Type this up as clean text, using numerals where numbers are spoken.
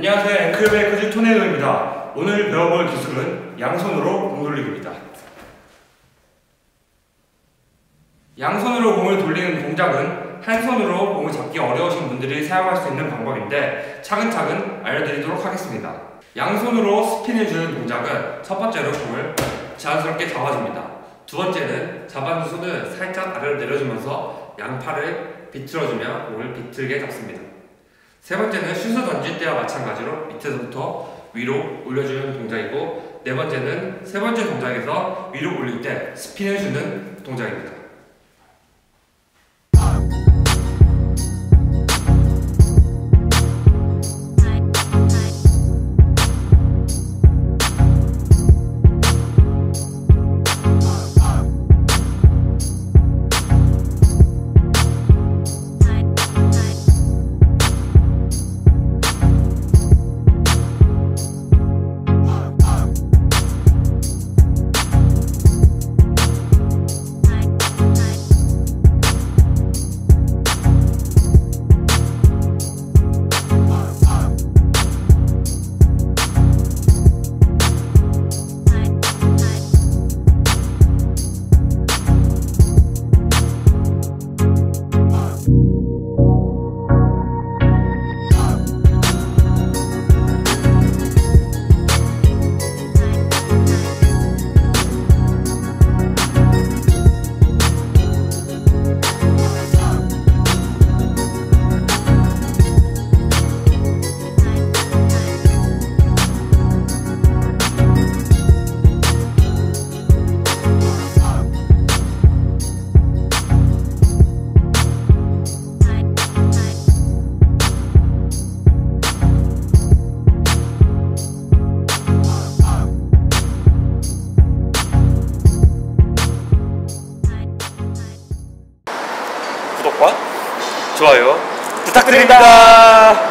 안녕하세요. 앵클메이커즈 토네이도입니다. 오늘 배워볼 기술은 양손으로 공 돌리기입니다. 양손으로 공을 돌리는 동작은 한 손으로 공을 잡기 어려우신 분들이 사용할 수 있는 방법인데 차근차근 알려드리도록 하겠습니다. 양손으로 스핀을 주는 동작은 첫 번째로 공을 자연스럽게 잡아줍니다. 두 번째는 잡아준 손을 살짝 아래로 내려주면서 양팔을 비틀어주며 공을 비틀게 잡습니다. 세 번째는 슛을 던질 때와 마찬가지로 밑에서부터 위로 올려주는 동작이고, 네 번째는 세 번째 동작에서 위로 올릴 때 스핀을 주는 동작입니다. 구독과 좋아요 부탁드립니다.